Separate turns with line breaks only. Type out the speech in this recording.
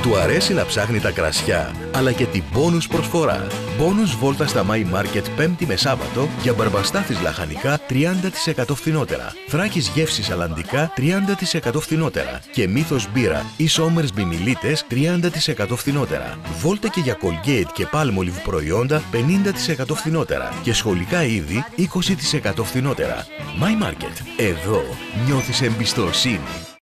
Του αρέσει να ψάχνει τα κρασιά, αλλά και την μπόνους προσφορά. Μπόνους βόλτα στα My Market Πέμπτη με Σάββατο για μπαρμπαστάθης λαχανικά 30% φθηνότερα. Θράκης γεύσης αλλαντικά 30% φθηνότερα. Και Μύθος μπύρα ή Σόμερς μπιμιλίτες 30% φθηνότερα. Βόλτα και για Colgate και Palmolive προϊόντα 50% φθηνότερα. Και σχολικά είδη 20% φθηνότερα. My Market. Εδώ νιώθεις εμπιστοσύνη.